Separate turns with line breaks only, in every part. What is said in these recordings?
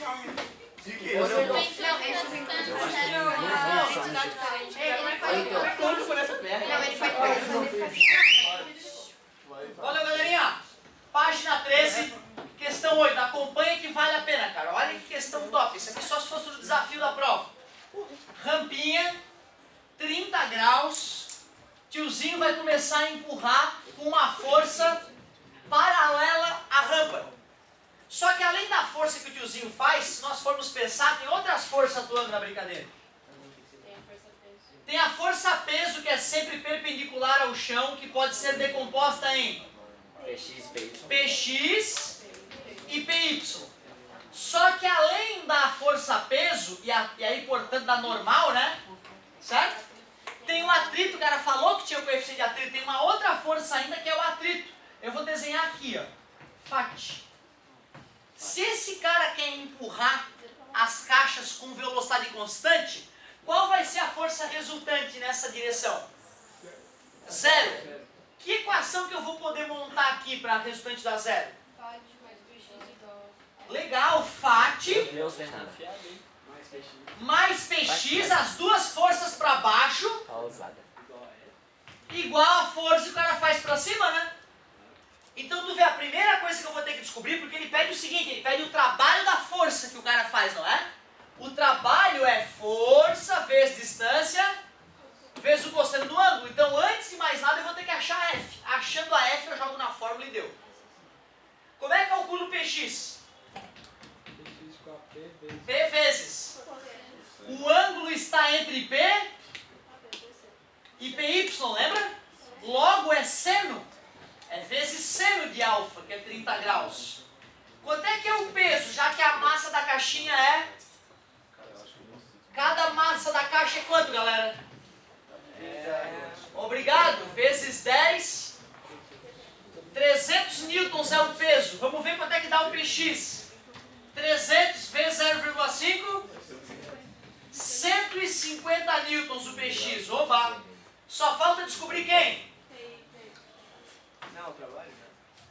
Olha, galerinha. Página 13, questão 8. Acompanha que vale a pena, cara. Olha que questão top. Isso aqui só se fosse o desafio da prova. Rampinha, 30 graus. Tiozinho vai começar a empurrar com uma força paralela à rampa. Só que além da força que o tiozinho faz, se nós formos pensar, tem outras forças atuando na brincadeira. Tem a força-peso, que é sempre perpendicular ao chão, que pode ser decomposta em PX e PY. Só que além da força-peso, e aí, portanto, da normal, né? Certo? Tem o atrito, o cara falou que tinha o coeficiente de atrito, tem uma outra força ainda que é o atrito. Eu vou desenhar aqui, ó. FAT. Se esse cara quer empurrar as caixas com velocidade constante, qual vai ser a força resultante nessa direção? Zero. Que equação que eu vou poder montar aqui para a resultante da zero?
FAT mais PX igual.
Legal, FAT mais PX, as duas forças para baixo, igual a força que o cara faz para cima, né? Então tu vê, a primeira coisa que eu vou ter que descobrir, porque ele pede o seguinte, ele pede o trabalho da força que o cara faz, não é? O trabalho é força vezes distância vezes o cosseno do ângulo. Então, antes de mais nada, eu vou ter que achar a F. Achando a F, eu jogo na fórmula e deu. Como é que calculo o PX? P vezes. O ângulo está entre P e PY, lembra? Logo é seno. É vezes seno de alfa, que é 30 graus. Quanto é que é o peso, já que a massa da caixinha é... Cada massa da caixa é quanto, galera? Obrigado. Vezes 10. 300 newtons é o peso. Vamos ver quanto é que dá o PX. 300 vezes 0,5. 150 newtons o PX. Oba! Só falta descobrir quem?
Não, trabalho, né?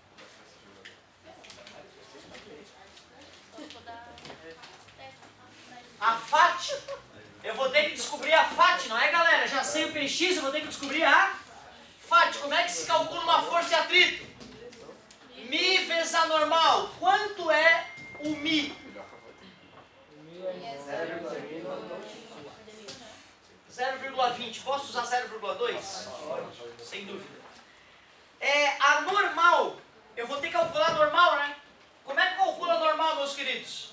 A FAT. Eu vou ter que descobrir a FAT, não é, galera? Já sei o PX, eu vou ter que descobrir a FAT. Como é que se calcula uma força de atrito? Mi vezes a normal. Quanto é o Mi? 0,20. Posso usar 0,2? Sem dúvida. A normal. Eu vou ter que calcular a normal, né? Como é que calcula a normal, meus queridos?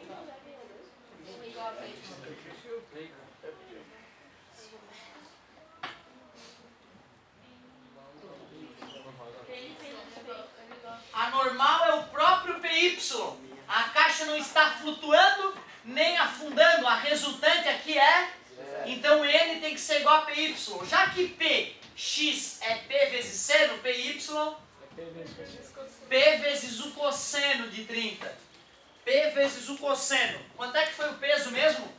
A normal é o próprio PY. A caixa não está flutuando nem afundando. A resultante aqui é... Então N tem que ser igual a PY. Já que PX é P vezes seno, PY... P vezes o cosseno de 30. P vezes o cosseno. Quanto é que foi o peso mesmo?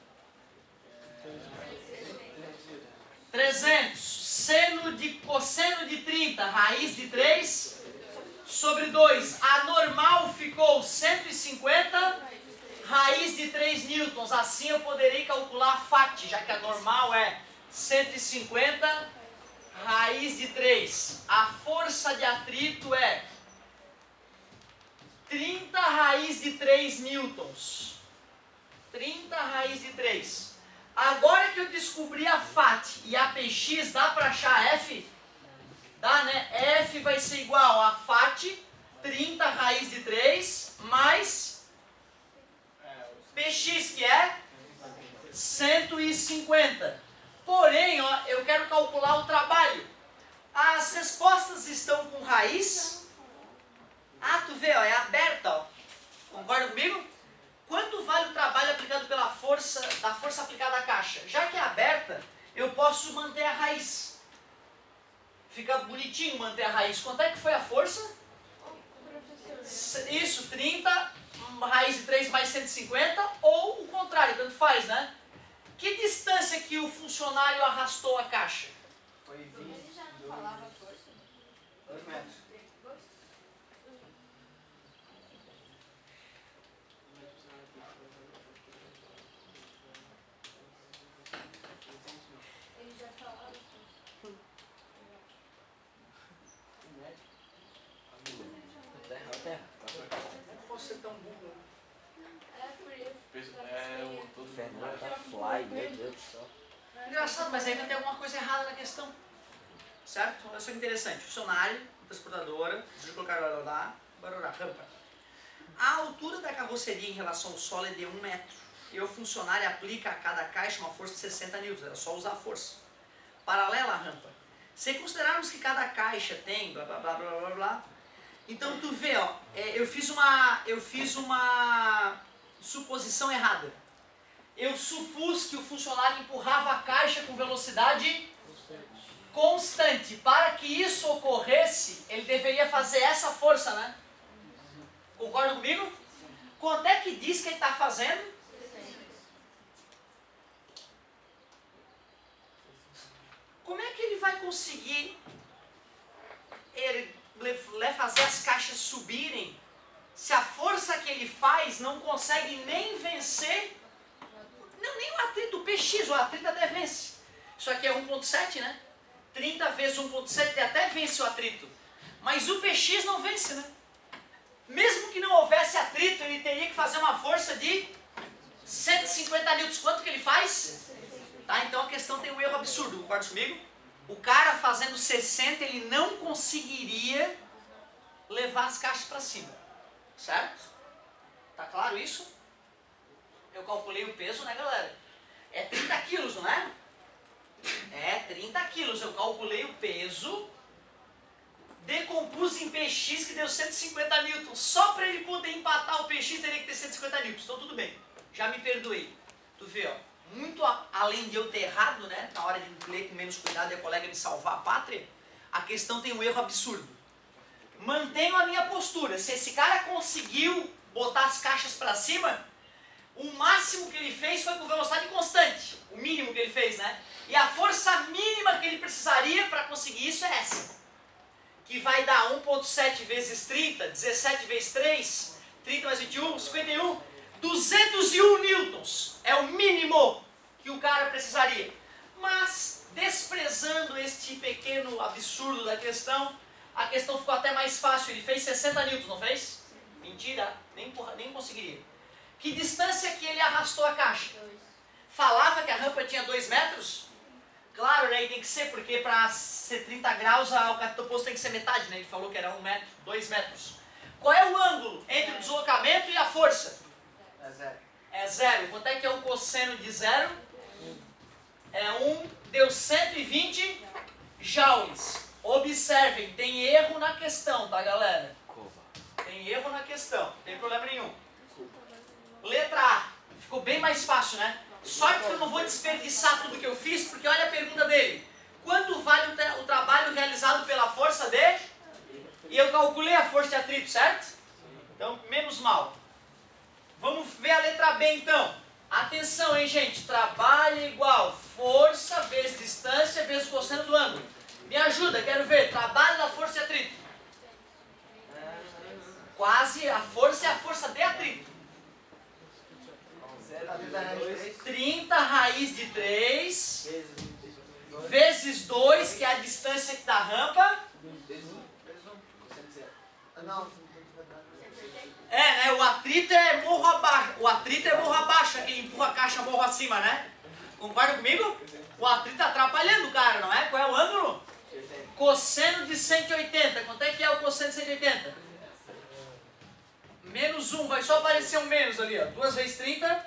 300. Seno de cosseno de 30. Raiz de 3 sobre 2. A normal ficou 150. Raiz de 3 newtons. Assim eu poderei calcular a FAT, já que a normal é 150. Raiz de 3. A força de atrito é 30 raiz de 3 newtons. 30 raiz de 3. Agora que eu descobri a FAT e a PX, dá para achar a F? Dá, né? F vai ser igual a FAT, 30 raiz de 3, mais PX, que é 150. Porém, ó, eu quero calcular o trabalho. As respostas estão com raiz. Ah, tu vê, ó, é aberta, ó. Concorda comigo? Quanto vale o trabalho aplicado pela força, da força aplicada à caixa? Já que é aberta, eu posso manter a raiz. Fica bonitinho manter a raiz. Quanto é que foi a força? Isso, 30, raiz de 3 mais 150, ou o contrário, tanto faz, né? Que distância que o funcionário arrastou a caixa?
Foi 20.
Ele já não falava força?
2 metros.
Fernando tá fly, meu Deus do céu.
Engraçado, mas aí vai ter alguma coisa errada na questão. Certo? Olha só que interessante. Funcionário, transportadora, deixa eu colocar rampa. A altura da carroceria em relação ao solo é de 1 metro. E o funcionário aplica a cada caixa uma força de 60 newtons. Era só usar a força. Paralela à rampa. Se considerarmos que cada caixa tem blá blá blá blá blá blá. Então tu vê, ó, eu fiz uma suposição errada. Eu supus que o funcionário empurrava a caixa com velocidade constante. Para que isso ocorresse, ele deveria fazer essa força, né? Concorda comigo? Quanto é que diz que ele está fazendo? Como é que ele vai conseguir fazer as caixas subirem se a força que ele faz não consegue nem vencer? Não, nem o atrito, o PX, o atrito até vence. Isso aqui é 1.7, né? 30 vezes 1.7 ele até vence o atrito. Mas o PX não vence, né? Mesmo que não houvesse atrito, ele teria que fazer uma força de 150 newtons. Quanto que ele faz? Tá, então a questão tem um erro absurdo, concorda comigo? O cara fazendo 60, ele não conseguiria levar as caixas para cima. Certo? Tá claro isso? Eu calculei o peso, né, galera? É 30 quilos, não é? É 30 quilos. Eu calculei o peso, decompus em PX, que deu 150 newtons. Só para ele poder empatar o PX, teria que ter 150 newtons. Então tudo bem. Já me perdoei. Tu vê, ó. Muito além de eu ter errado, né? Na hora de ler com menos cuidado e a colega me salvar a pátria, a questão tem um erro absurdo. Mantenho a minha postura. Se esse cara conseguiu botar as caixas para cima, o máximo que ele fez foi com velocidade constante. O mínimo que ele fez, né? E a força mínima que ele precisaria para conseguir isso é essa. Que vai dar 1.7 vezes 30, 17 vezes 3, 30 mais 21, 51, 201 newtons. É o mínimo que o cara precisaria. Mas, desprezando este pequeno absurdo da questão, a questão ficou até mais fácil. Ele fez 60 newtons, não fez? Mentira, nem conseguiria. Que distância que ele arrastou a caixa? Falava que a rampa tinha 2 metros? Claro, né? Tem que ser, porque para ser 30 graus o catoposto tem que ser metade, né? Ele falou que era 1 metro, 2 metros. Qual é o ângulo entre o deslocamento e a força?
É 0.
É 0. Quanto é que é o cosseno de 0? É 1, deu 120 joules. Observem, tem erro na questão, tá, galera? Tem erro na questão, não tem problema nenhum. Letra A. Ficou bem mais fácil, né? Só que eu não vou desperdiçar tudo que eu fiz, porque olha a pergunta dele. Quanto vale o trabalho realizado pela força de... E eu calculei a força de atrito, certo? Então, menos mal. Vamos ver a letra B, então. Atenção, hein, gente. Trabalho igual força vezes distância vezes cosseno do ângulo. Me ajuda, quero ver. Trabalho da força de atrito. Quase, a força é a força de atrito. 30 raiz de 3 vezes 2, que é a distância da rampa. É, né? O atrito é morro abaixo. O atrito é morro abaixo, aquele empurra a caixa morro acima, né? Concorda comigo? O atrito tá atrapalhando o cara, não é? Qual é o ângulo? Cosseno de 180. Quanto é que é o cosseno de 180? Menos 1, vai só aparecer um menos ali, ó. 2 vezes 30.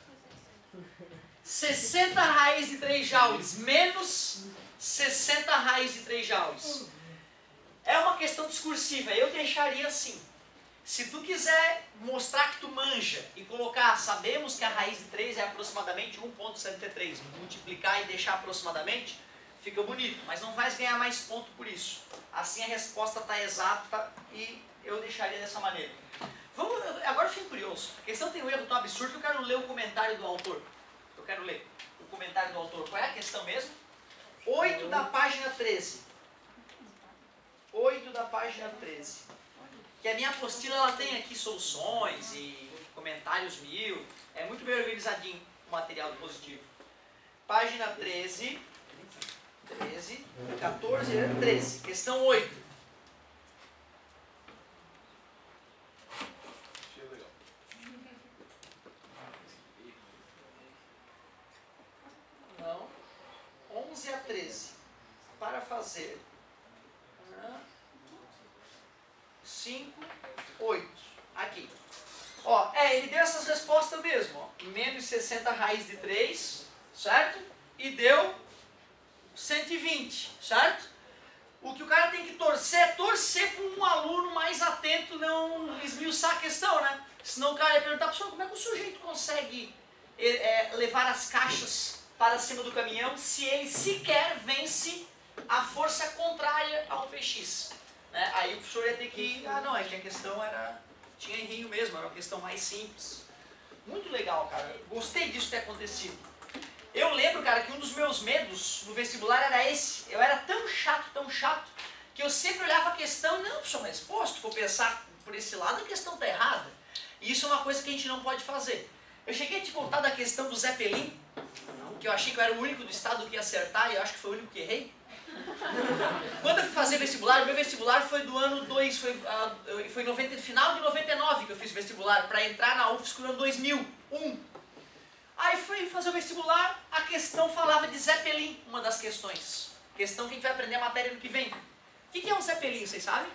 60 raiz de 3 joules menos 60 raiz de 3 joules. É uma questão discursiva, eu deixaria assim. Se tu quiser mostrar que tu manja e colocar, sabemos que a raiz de 3 é aproximadamente 1.73, multiplicar e deixar aproximadamente, fica bonito, mas não vais ganhar mais ponto por isso. Assim a resposta está exata e eu deixaria dessa maneira. Agora eu fiquei curioso, a questão tem um erro tão absurdo que eu quero ler o comentário do autor. Eu quero ler o comentário do autor. Qual é a questão mesmo? 8 da página 13. 8 da página 13. Que a minha apostila ela tem aqui soluções e comentários 1000. É muito bem organizadinho o material positivo. Página 13. 14, 13. Questão 8. fazer 5, 8. Aqui. Ó, ele deu essas respostas mesmo. Ó. Menos 60 raiz de 3, certo? E deu 120, certo? O que o cara tem que torcer é torcer para um aluno mais atento não esmiuçar a questão, né? Senão o cara ia perguntar, professor, como é que o sujeito consegue levar as caixas para cima do caminhão se ele sequer vence a força contrária ao PX? Né? Aí o professor ia ter que, não, é que a questão tinha errinho mesmo, era uma questão mais simples. Muito legal, cara. Gostei disso ter acontecido. Eu lembro, cara, que um dos meus medos no vestibular era esse. Eu era tão chato, que eu sempre olhava a questão, não, professor, mas pô, se tu for pensar por esse lado, a questão tá errada. E isso é uma coisa que a gente não pode fazer. Eu cheguei a te contar da questão do Zeppelin, que eu achei que eu era o único do estado que ia acertar, e eu acho que foi o único que errei. Quando eu fui fazer vestibular, o meu vestibular foi do ano 2, foi final de 99 que eu fiz vestibular, para entrar na UFSC no ano 2001. Aí fui fazer o vestibular, a questão falava de Zeppelin, uma das questões. Questão que a gente vai aprender a matéria no que vem. O que é um Zeppelin, vocês sabem?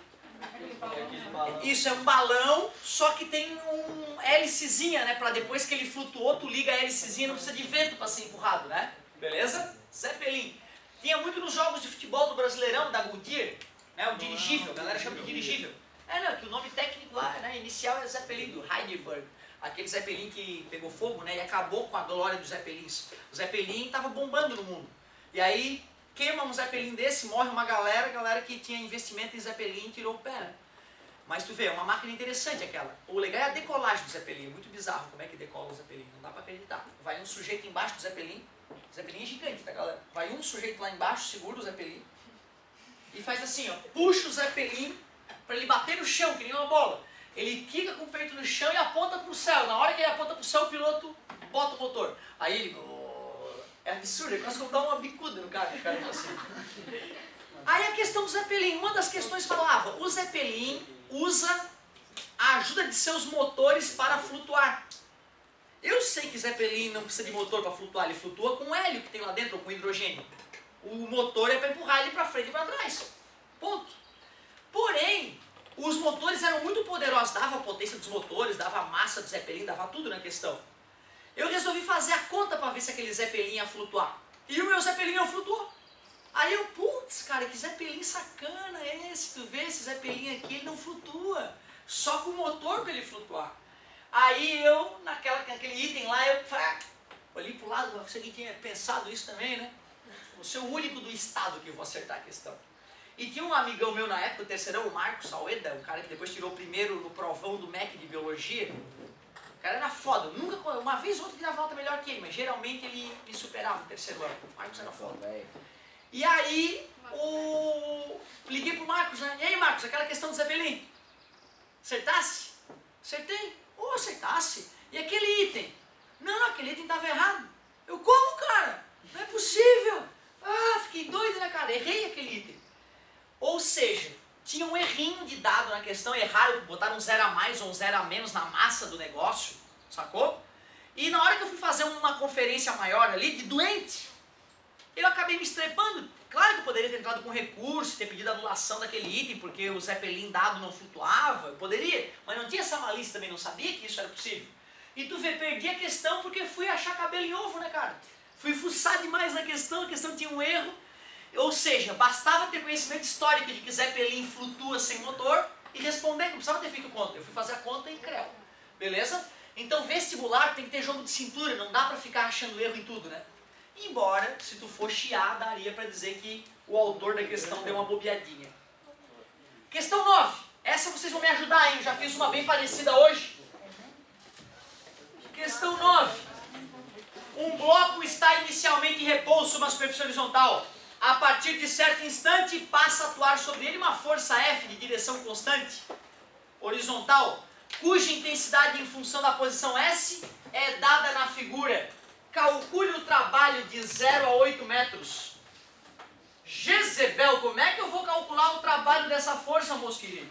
Isso é um balão, só que tem um hélicezinha, né? Para depois que ele flutuou, tu liga a hélicezinha, não precisa de vento para ser empurrado, né? Beleza? Zeppelin. Tinha muito nos jogos de futebol do Brasileirão, da Goodyear, né? O dirigível, a galera chama de dirigível. Não, que o nome técnico lá, né? Inicial é Zeppelin do Heidelberg. Aquele Zeppelin que pegou fogo, né, e acabou com a glória dos Zeppelins. O Zeppelin estava bombando no mundo. E aí, queima um Zeppelin desse, morre uma galera que tinha investimento em Zeppelin tirou o pé. Né? Mas tu vê, é uma máquina interessante aquela. O legal é a decolagem do Zeppelin, é muito bizarro como é que decola o Zeppelin, não dá pra acreditar. Vai um sujeito embaixo do Zeppelin, o Zeppelin é gigante, tá galera? Vai um sujeito lá embaixo, segura o Zeppelin, e faz assim, ó, puxa o Zeppelin para ele bater no chão, que nem uma bola. Ele quica com o peito no chão e aponta para o céu. Na hora que ele aponta para o céu, o piloto bota o motor. Aí ele... É absurdo, ele quase como dar uma bicuda no cara, assim. Aí a questão do Zeppelin, uma das questões falava, o Zeppelin usa a ajuda de seus motores para flutuar. Eu sei que Zeppelin não precisa de motor para flutuar, ele flutua com o hélio que tem lá dentro, ou com hidrogênio. O motor é para empurrar ele para frente e para trás. Ponto. Porém... os motores eram muito poderosos, dava a potência dos motores, dava a massa do Zeppelin, dava tudo na questão. Eu resolvi fazer a conta para ver se aquele Zeppelin ia flutuar. E o meu Zeppelin não flutuou. Aí eu, putz, cara, que Zeppelin sacana é esse? Tu vê esse Zeppelin aqui, ele não flutua. Só com o motor para ele flutuar. Aí eu, naquele item lá, eu olhei pro lado, você que tinha pensado isso também, né? Vou ser o único do estado que eu vou acertar a questão. E tinha um amigão meu na época, o terceirão, o Marcos Aleda, um cara que depois tirou o primeiro no provão do MEC de Biologia. O cara era foda, nunca, uma vez ou outra tirava nota melhor que ele, mas geralmente ele me superava no terceiro ano. O Marcos era foda. E aí, liguei pro Marcos, né? E aí, Marcos, aquela questão do Zeppelin? Acertasse? Acertei. Acertasse. E aquele item? Não, aquele item estava errado. Eu, como, cara? Não é possível. Fiquei doido, né, cara? Errei aquele item. Ou seja, tinha um errinho de dado na questão, erraram, botaram um 0 a mais ou um 0 a menos na massa do negócio, sacou? E na hora que eu fui fazer uma conferência maior ali, de doente, eu acabei me estrepando. Claro que eu poderia ter entrado com recurso, ter pedido a anulação daquele item, porque o Zeppelin dado não flutuava, eu poderia, mas não tinha essa malícia também, não sabia que isso era possível. E tu vê, perdi a questão porque fui achar cabelo em ovo, né, cara? Fui fuçar demais na questão, a questão tinha um erro. Ou seja, bastava ter conhecimento histórico de que Zeppelin flutua sem motor e responder, não precisava ter feito conta. Eu fui fazer a conta em creu. Beleza? Então vestibular tem que ter jogo de cintura, não dá pra ficar achando erro em tudo, né? Embora, se tu for chiar, daria pra dizer que o autor da questão deu uma bobeadinha. Questão 9. Essa vocês vão me ajudar, hein? Eu já fiz uma bem parecida hoje. Questão 9. Um bloco está inicialmente em repouso sobre uma superfície horizontal. A partir de certo instante, passa a atuar sobre ele uma força F de direção constante, horizontal, cuja intensidade em função da posição S é dada na figura. Calcule o trabalho de 0 a 8 metros. Jezebel, como é que eu vou calcular o trabalho dessa força, meus queridos?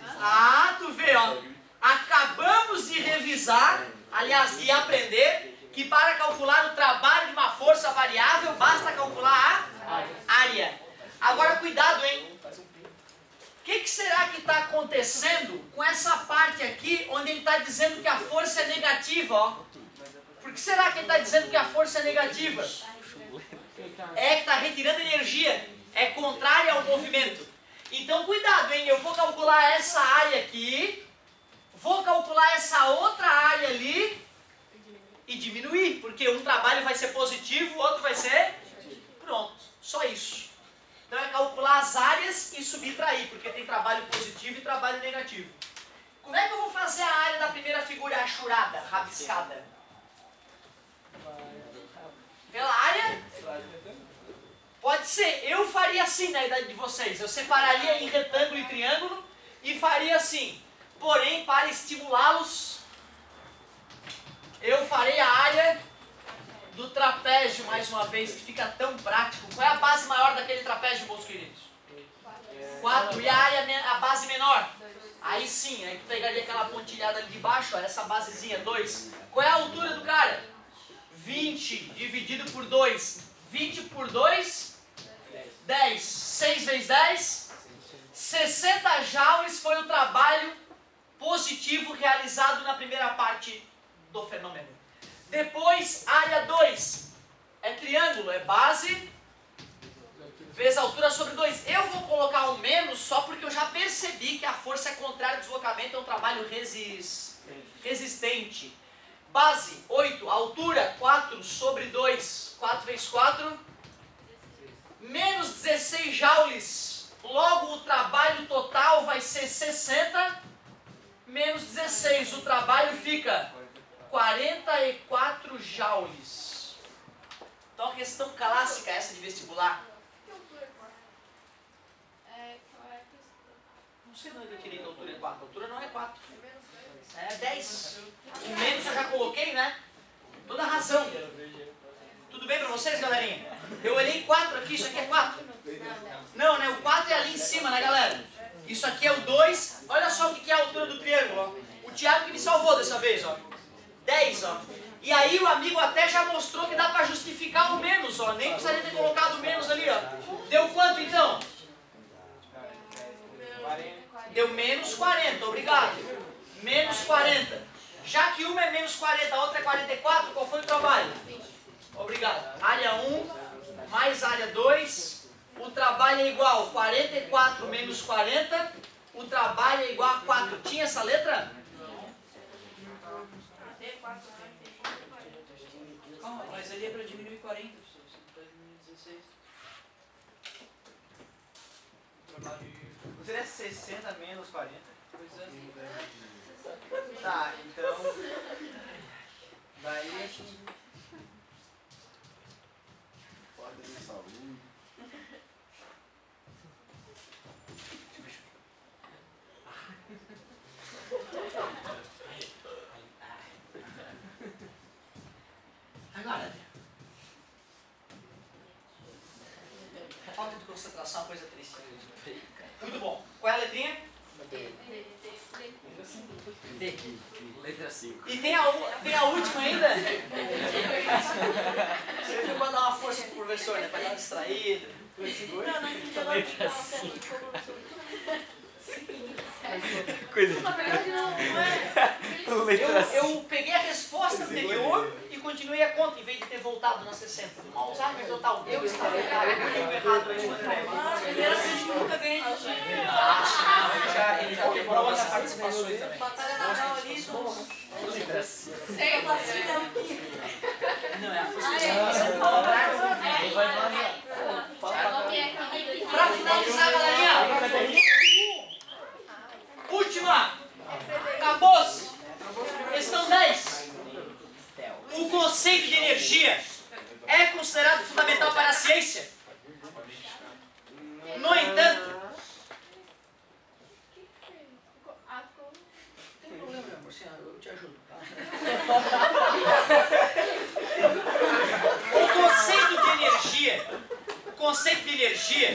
Tu vê, ó. Acabamos de revisar, aliás, de aprender que para calcular o trabalho de uma força variável, basta calcular a área. Agora cuidado, hein? O que será que está acontecendo com essa parte aqui, onde ele está dizendo que a força é negativa, ó? Por que será que ele está dizendo que a força é negativa? É que está retirando energia, é contrária ao movimento. Então cuidado, hein? Eu vou calcular essa área aqui, vou calcular essa outra área ali e diminuir, porque um trabalho vai ser positivo, o outro vai ser... Pronto, só isso. Então é calcular as áreas e subtrair, porque tem trabalho positivo e trabalho negativo. Como é que eu vou fazer a área da primeira figura achurada, rabiscada? Pela área? Pode ser. Eu faria assim na idade de vocês. Eu separaria em retângulo e triângulo e faria assim. Porém, para estimulá-los, eu farei a área do trapézio, mais uma vez, que fica tão prático. Qual é a base maior daquele trapézio, meus queridos? 4. E a área, a base menor? Aí sim, aí tu pegaria aquela pontilhada ali de baixo, ó, essa basezinha, 2. Qual é a altura do cara? 20 dividido por 2. 20 por 2, 10. 6 vezes 10, 60 joules foi o trabalho positivo realizado na primeira parte do fenômeno. Depois, área 2. É triângulo, é base vezes a altura sobre 2. Eu vou colocar um menos só porque eu já percebi que a força é contrária ao deslocamento, é um trabalho resistente. Base, 8. Altura, 4 sobre 2. 4 vezes 4. Menos 16 joules. Logo, o trabalho total vai ser 60. Menos 16. O trabalho fica 44 joules. Então, a questão clássica essa de vestibular. Não sei onde eu queria a altura é 4. A altura não é 4. É 10. O menos eu já coloquei, né? Toda razão. Tudo bem pra vocês, galerinha? Eu olhei 4 aqui, isso aqui é 4? Não, né? O 4 é ali em cima, né, galera? Isso aqui é o 2. Olha só o que é a altura do triângulo, ó. O Thiago que me salvou dessa vez, ó. 10, ó. E aí o amigo até já mostrou que dá pra justificar o menos, ó. Nem precisaria ter colocado o menos ali, ó. Deu quanto, então? Deu menos 40, obrigado. Menos 40. Já que uma é menos 40, a outra é 44, qual foi o trabalho? Obrigado. Área 1 mais área 2. O trabalho é igual a 44 menos 40. O trabalho é igual a 4. Tinha essa letra? Calma, mas ali é para diminuir 40, para diminuir 16.
Não seria 60 menos 40?
Pois é.
Tá, então... Daí assim...
Pode de saúde.
Agora, falta de concentração é uma coisa triste. Muito bom. Qual é a letrinha? D.
Letra 5.
E tem a última ainda? Você foi para dar uma força pro professor, né? Para dar uma distraída.
Coisa de
Na verdade, não é.
letra 5.
Eu peguei a resposta anterior e continuei a conta, em vez de ter voltado na 60. Do Alzheimer total. Eu estava errado. Eu errado aí,
Primeira vez que nunca ganhei de time.
ele já teve algumas participações também.
Batalha naval ali,
Letra 5.
sem vacina.
Não, é a força. Para finalizar, galerinha. Última. Acabou-se. Questão 10. O conceito de energia é considerado fundamental para a ciência. No entanto, tem problema, meu amor, eu te ajudo, tá? O conceito de energia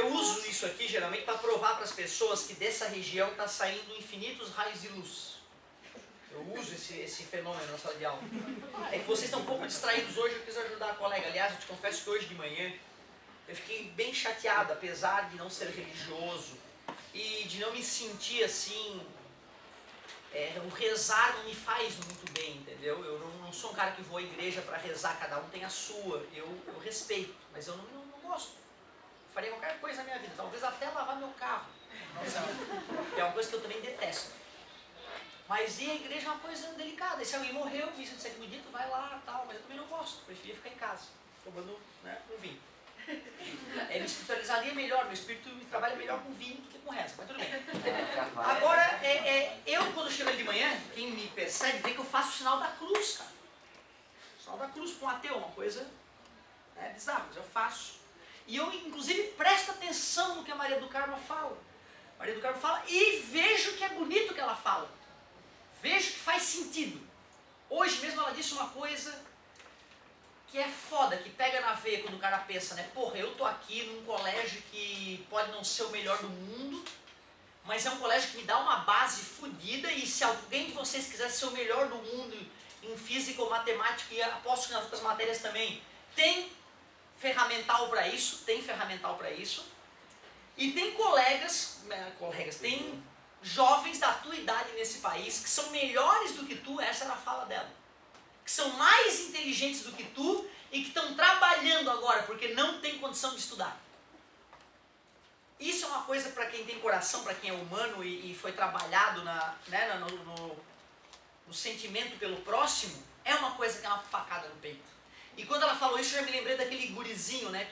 Eu uso isso aqui geralmente para provar para as pessoas que dessa região está saindo infinitos raios de luz. Eu uso esse fenômeno na sala de aula. É que vocês estão um pouco distraídos hoje, eu quis ajudar a colega. Aliás, eu te confesso que hoje de manhã eu fiquei bem chateado, apesar de não ser religioso e de não me sentir assim. O rezar não me faz muito bem, entendeu? Eu não sou um cara que vou à igreja para rezar, cada um tem a sua. Eu respeito, mas eu não gosto. Eu faria qualquer coisa na minha vida, talvez até lavar meu carro. Que é uma coisa que eu também detesto. Mas ir à igreja é uma coisa delicada. E se alguém morreu, missa de sétimo dia, tu vai lá e tal. Mas eu também não gosto, preferia ficar em casa, tomando um vinho. Me espiritualizaria melhor, meu espírito trabalha melhor com vinho do que com reza, mas tudo bem. Agora, eu quando chego ali de manhã, quem me percebe vê que eu faço o sinal da cruz, cara. O sinal da cruz para um ateu, uma coisa bizarra, mas eu faço. E eu, inclusive, presto atenção no que a Maria do Carmo fala. Maria do Carmo fala e vejo que é bonito o que ela fala. Vejo que faz sentido. Hoje mesmo ela disse uma coisa que é foda, que pega na veia quando o cara pensa, né? Porra, eu tô aqui num colégio que pode não ser o melhor do mundo, mas é um colégio que me dá uma base fodida e se alguém de vocês quiser ser o melhor do mundo em física ou matemática, e aposto que nas outras matérias também, tem ferramental para isso, e tem tem jovens da tua idade nesse país que são melhores do que tu, essa era a fala dela. Que são mais inteligentes do que tu e que estão trabalhando agora porque não tem condição de estudar. Isso é uma coisa para quem tem coração, para quem é humano e foi trabalhado no sentimento pelo próximo, é uma coisa que é uma facada no peito. E quando ela falou isso, eu já me lembrei daquele gurizinho, né,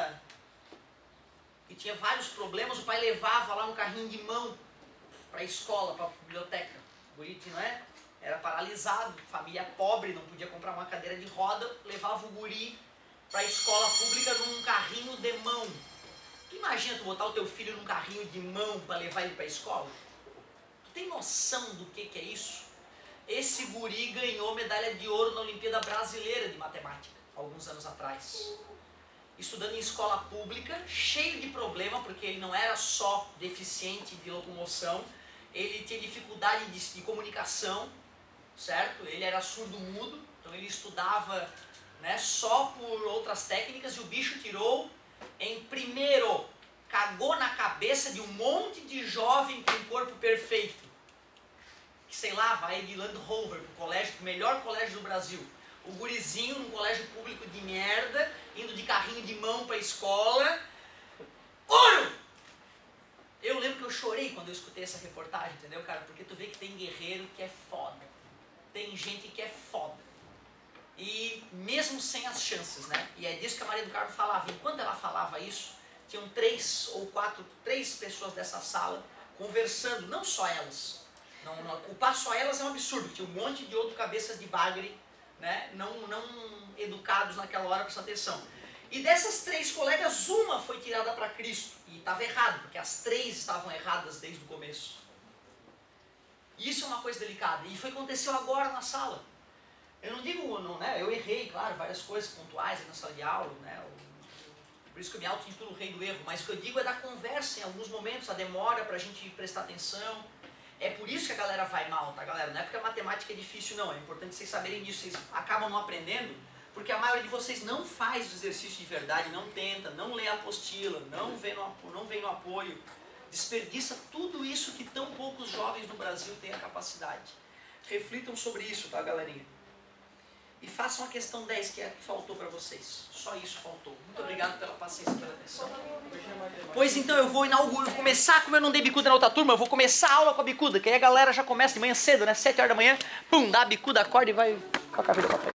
que tinha vários problemas, o pai levava lá no carrinho de mão para a escola, para a biblioteca. O guri, não é? Era paralisado, família pobre, não podia comprar uma cadeira de roda, levava o guri para a escola pública num carrinho de mão. Tu imagina tu botar o teu filho num carrinho de mão para levar ele para a escola? Tu tem noção do que é isso? Esse guri ganhou medalha de ouro na Olimpíada Brasileira de Matemática, alguns anos atrás. Estudando em escola pública, cheio de problema, porque ele não era só deficiente de locomoção, ele tinha dificuldade de comunicação, certo? Ele era surdo-mudo, então ele estudava, né, só por outras técnicas, e o bicho tirou em primeiro, cagou na cabeça de um monte de jovem com um corpo perfeito, que sei lá, vai de Land Rover pro colégio, pro melhor colégio do Brasil. O gurizinho num colégio público de merda, indo de carrinho de mão pra escola. Ouro! Eu lembro que eu chorei quando eu escutei essa reportagem, entendeu, cara? Porque tu vê que tem guerreiro que é foda. Tem gente que é foda. E mesmo sem as chances, né? E é disso que a Maria do Carmo falava. Enquanto ela falava isso, tinham 3 pessoas dessa sala conversando, não só elas. Não, culpar só elas é um absurdo. Tinha um monte de outros cabeças de bagre, né? Não educados naquela hora, prestando atenção. E dessas 3 colegas, uma foi tirada para Cristo. E estava errado, porque as 3 estavam erradas desde o começo. E isso é uma coisa delicada. E aconteceu agora na sala. Eu não digo, né? Eu errei, claro, várias coisas pontuais na sala de aula, né? Por isso que eu me auto-intitulo o rei do erro. Mas o que eu digo é da conversa em alguns momentos, a demora para a gente prestar atenção. É por isso que a galera vai mal, tá, galera? Não é porque a matemática é difícil, não. É importante vocês saberem disso. Vocês acabam não aprendendo, porque a maioria de vocês não faz o exercício de verdade, não tenta, não lê a apostila, não vem no apoio. Desperdiça tudo isso que tão poucos jovens no Brasil têm a capacidade. Reflitam sobre isso, tá, galerinha? E façam a questão 10, que é a que faltou para vocês. Só isso faltou. Muito obrigado pela paciência e pela atenção. Pois então, eu vou começar, como eu não dei bicuda na outra turma, eu vou começar a aula com a bicuda, que aí a galera já começa de manhã cedo, né? 7 horas da manhã, pum, dá a bicuda, acorda e vai com a cabeça pra frente.